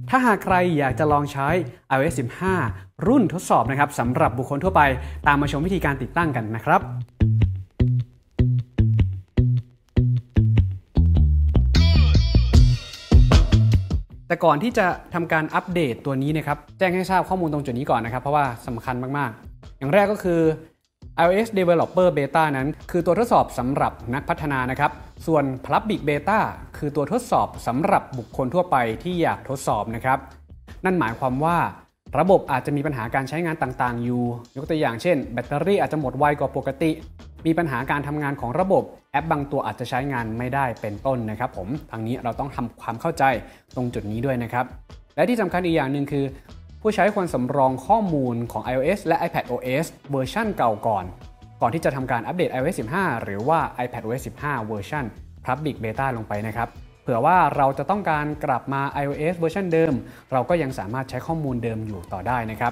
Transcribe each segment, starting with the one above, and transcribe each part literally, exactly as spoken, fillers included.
ถ้าหากใครอยากจะลองใช้ iOS สิบห้า รุ่นทดสอบนะครับสำหรับบุคคลทั่วไปตามมาชมวิธีการติดตั้งกันนะครับแต่ก่อนที่จะทำการอัปเดตตัวนี้นะครับแจ้งให้ทราบข้อมูลตรงจุดนี้ก่อนนะครับเพราะว่าสำคัญมากๆอย่างแรกก็คือ iOS Developer Beta นั้นคือตัวทดสอบสำหรับนักพัฒนานะครับส่วน Public Beta คือตัวทดสอบสำหรับบุคคลทั่วไปที่อยากทดสอบนะครับนั่นหมายความว่าระบบอาจจะมีปัญหาการใช้งานต่างๆอยู่ยกตัวอย่างเช่นแบตเตอรี่อาจจะหมดไวกว่าปกติมีปัญหาการทำงานของระบบแอปบางตัวอาจจะใช้งานไม่ได้เป็นต้นนะครับผมทางนี้เราต้องทำความเข้าใจตรงจุดนี้ด้วยนะครับและที่สำคัญอีกอย่างหนึ่งคือผู้ใช้ควรสำรองข้อมูลของ iOS และ iPadOS เวอร์ชันเก่าก่อนก่อนที่จะทำการอัปเดต iOS สิบห้า หรือว่า iPadOS สิบห้า เวอร์ชัน Public Beta ลงไปนะครับเผื่อว่าเราจะต้องการกลับมา iOS เวอร์ชันเดิมเราก็ยังสามารถใช้ข้อมูลเดิมอยู่ต่อได้นะครับ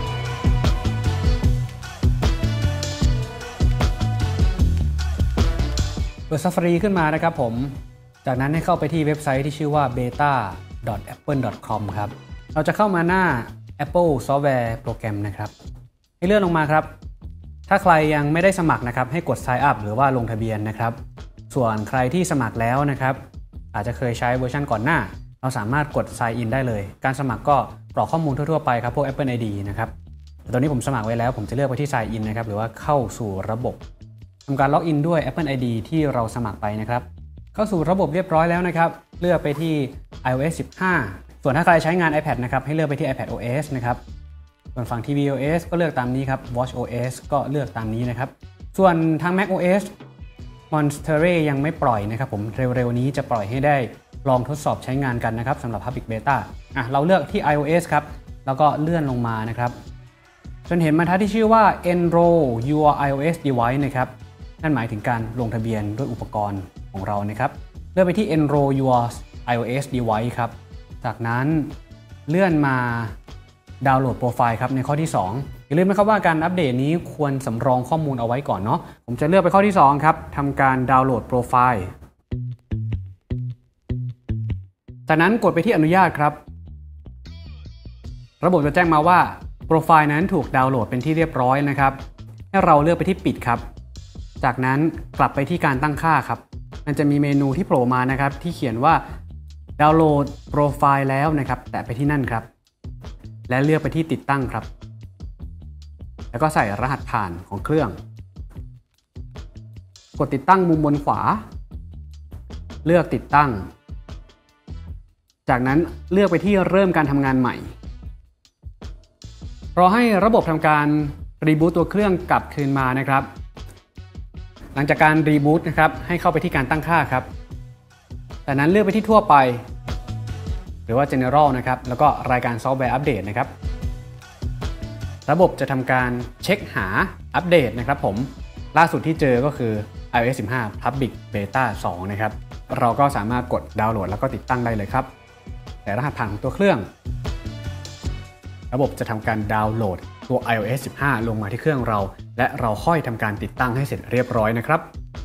เปิด Safari ขึ้นมานะครับผมจากนั้นให้เข้าไปที่เว็บไซต์ที่ชื่อว่า เบต้า ดอท แอปเปิล ดอท คอม ครับเราจะเข้ามาหน้า Apple Software Program นะครับให้เลื่อนลงมาครับถ้าใครยังไม่ได้สมัครนะครับให้กด Sign Up หรือว่าลงทะเบียนนะครับส่วนใครที่สมัครแล้วนะครับอาจจะเคยใช้เวอร์ชันก่อนหน้าเราสามารถกด Sign In ได้เลยการสมัครก็กรอกข้อมูลทั่วๆไปครับพวก Apple ไอ ดี นะครับแต่ตอนนี้ผมสมัครไว้แล้วผมจะเลือกไปที่ Sign In นะครับหรือว่าเข้าสู่ระบบทำการล็อกอินด้วย Apple ไอ ดี ที่เราสมัครไปนะครับเข้าสู่ระบบเรียบร้อยแล้วนะครับเลือกไปที่ iOS สิบห้า ส่วนถ้าใครใช้งาน iPad นะครับให้เลือกไปที่ iPadOS นะครับส่วนฝั่ง tvOS ก็เลือกตามนี้ครับ watchOS ก็เลือกตามนี้นะครับส่วนทาง macOS Monterey ยังไม่ปล่อยนะครับผมเร็วๆนี้จะปล่อยให้ได้ลองทดสอบใช้งานกันนะครับสำหรับ Public Beta อ่ะเราเลือกที่ iOS ครับแล้วก็เลื่อนลงมานะครับจนเห็นบรรทัดที่ชื่อว่า Enroll your iOS device นะครับนั่นหมายถึงการลงทะเบียนด้วยอุปกรณ์ของเรานะครับเลือกไปที่ Enroll your iOS device ครับจากนั้นเลื่อนมาดาวน์โหลดโปรไฟล์ครับในข้อที่สองอย่าลืมนะครับว่าการอัปเดตนี้ควรสำรองข้อมูลเอาไว้ก่อนเนาะผมจะเลือกไปข้อที่สองครับทำการดาวน์โหลดโปรไฟล์จากนั้นกดไปที่อนุญาตครับระบบจะแจ้งมาว่าโปรไฟล์นั้นถูกดาวน์โหลดเป็นที่เรียบร้อยนะครับให้เราเลือกไปที่ปิดครับจากนั้นกลับไปที่การตั้งค่าครับมันจะมีเมนูที่โผล่มานะครับที่เขียนว่าดาวน์โหลดโปรไฟล์แล้วนะครับแตะไปที่นั่นครับและเลือกไปที่ติดตั้งครับแล้วก็ใส่รหัสผ่านของเครื่องกดติดตั้งมุมบนขวาเลือกติดตั้งจากนั้นเลือกไปที่เริ่มการทำงานใหม่รอให้ระบบทำการรีบูตตัวเครื่องกลับคืนมานะครับหลังจากการรีบูตนะครับให้เข้าไปที่การตั้งค่าครับจากนั้นเลือกไปที่ทั่วไปหรือว่า General นะครับแล้วก็รายการซอฟต์แวร์อัปเดตนะครับระบบจะทำการเช็คหาอัปเดตนะครับผมล่าสุดที่เจอก็คือ iOS สิบห้า Public Beta สองนะครับเราก็สามารถกดดาวน์โหลดแล้วก็ติดตั้งได้เลยครับแต่รหัสผ่านของตัวเครื่องระบบจะทำการดาวน์โหลดตัว iOS สิบห้า ลงมาที่เครื่องเราและเราค่อยทำการติดตั้งให้เสร็จเรียบร้อยนะครับ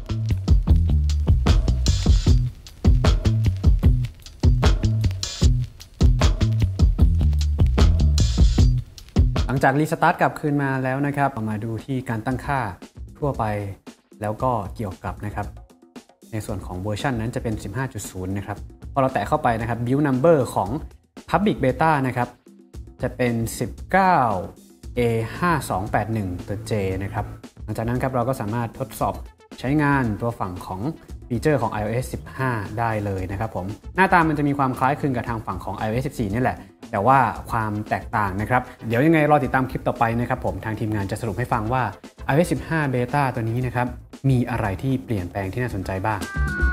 หลังจากรีสตาร์ทกลับคืนมาแล้วนะครับมาดูที่การตั้งค่าทั่วไปแล้วก็เกี่ยวกับนะครับในส่วนของเวอร์ชันนั้นจะเป็น สิบห้าจุดศูนย์ นะครับพอเราแตะเข้าไปนะครับ build number ของ Public Beta นะครับจะเป็น สิบเก้า เอ ห้าสองแปดหนึ่ง ตัว J นะครับหลังจากนั้นครับเราก็สามารถทดสอบใช้งานตัวฝั่งของฟีเจอร์ของ iOS สิบห้า ได้เลยนะครับผมหน้าตามันจะมีความคล้ายคลึงกับทางฝั่งของ iOS สิบสี่ นี่แหละแต่ว่าความแตกต่างนะครับเดี๋ยวยังไงรอติดตามคลิปต่อไปนะครับผมทางทีมงานจะสรุปให้ฟังว่า iOS สิบห้า Beta ตัวนี้นะครับมีอะไรที่เปลี่ยนแปลงที่น่าสนใจบ้าง